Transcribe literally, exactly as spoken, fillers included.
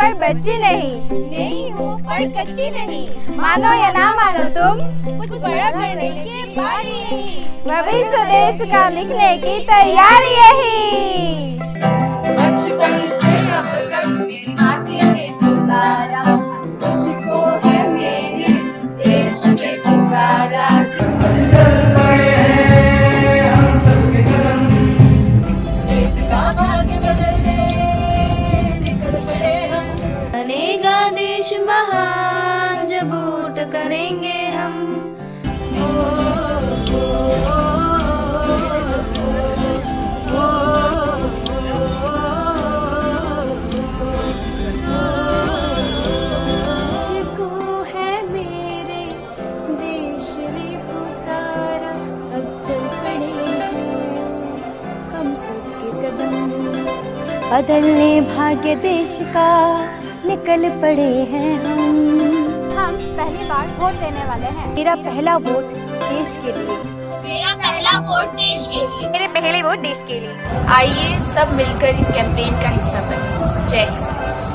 पर बच्ची नहीं, नहीं हूँ पर कच्ची नहीं। मानो या ना मानो तुम, कुछ बड़ा करने की बारी यही। भविष्य देश का लिखने की तैयारी यही। बचपन से अब तक मेरी माटी ने दुलारा, आज मुझको है मेरे देश ने पुकारा। चल पड़े हैं हम सबके कदम, देश का भाग्य बदलने निकल पड़े हम। बनेगा देश महान जब वोट करेंगे हम। बदलने भाग्य देश का निकल पड़े हैं हम। हम पहली बार वोट देने वाले हैं। मेरा पहला वोट देश के लिए, मेरा पहला वोट देश के लिए, मेरे पहले वोट देश के लिए। आइए सब मिलकर इस कैंपेन का हिस्सा बने। जय हिंद।